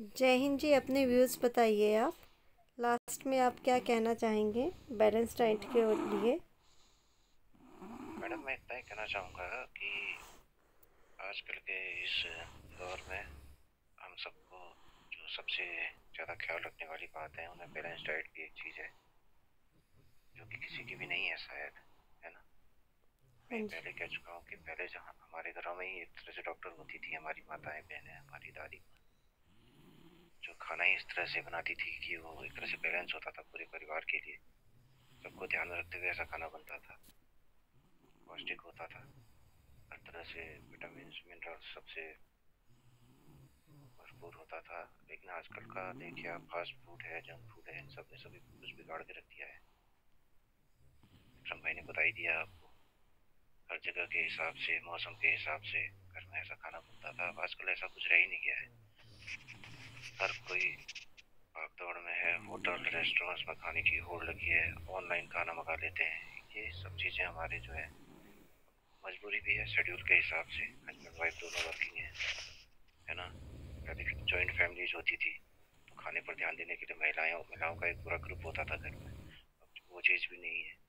जय हिंद जी। अपने व्यूज़ बताइए। आप लास्ट में आप क्या कहना चाहेंगे बैलेंस डाइट के लिए? मैडम, मैं इतना ही कहना चाहूँगा कि आजकल के इस दौर में हम सबको जो सबसे ज़्यादा ख्याल रखने वाली बात है, उन्हें बैलेंस डाइट की एक चीज़ है जो कि किसी की भी नहीं है शायद, है ना। हाँ मैं जी। पहले कह चुका हूँ कि पहले जहाँ हमारे घरों में ही एक तरह से डॉक्टर होती थी, हमारी माताएं बहनें, हमारी दादी माँ, जो खाना ही इस तरह से बनाती थी कि वो एक तरह से बैलेंस होता था पूरे परिवार के लिए। सबको ध्यान में रखते हुए ऐसा खाना बनता था, पौष्टिक होता था, हर तरह से विटामिन मिनरल्स सबसे भरपूर होता था। लेकिन आजकल का देखिए आप, फास्ट फूड है, जंक फूड है, इन सब ने सभी कुछ बिगाड़ के रख दिया है। विक्रम भाई ने बता ही दिया आपको, हर जगह के हिसाब से, मौसम के हिसाब से घर में ऐसा खाना बनता था। अब आजकल ऐसा कुछ रह ही नहीं गया है। हर कोई भाग दौड़ में है, होटल रेस्टोरेंट्स में खाने की होड़ लगी है, ऑनलाइन खाना मंगा लेते हैं। ये सब चीज़ें हमारे जो है मजबूरी भी है, शेड्यूल के हिसाब से। हस्बैंड वाइफ दोनों वर्किंग है ना। पहले जॉइंट फैमिलीज होती थी तो खाने पर ध्यान देने के लिए महिलाओं का एक पूरा ग्रुप होता था घर में। अब वो चीज़ भी नहीं है,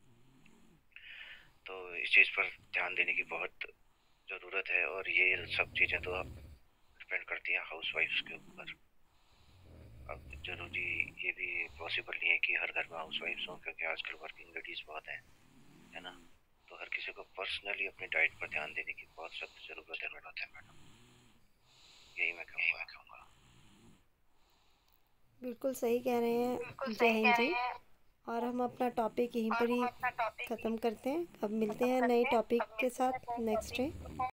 तो इस चीज़ पर ध्यान देने की बहुत ज़रूरत है। और ये सब चीज़ें तो डिपेंड करती हैं हाउस वाइफ्स के ऊपर। अब ज़रूरी ये भी पॉसिबल नहीं है कि हर घर में हाउस वाइफ्स हों, क्योंकि आजकल वर्किंग लेडीज़ बहुत हैं, है ना। तो हर किसी को पर्सनली अपनी डाइट पर ध्यान देने की बहुत सख्त ज़रूरत है मैडम। यही मैं कहूँगा। बिल्कुल सही कह रहे हैं जय हिंद जी। और हम अपना टॉपिक यहीं पर ही ख़त्म करते हैं। अब मिलते हैं नए टॉपिक के साथ नेक्स्ट डे।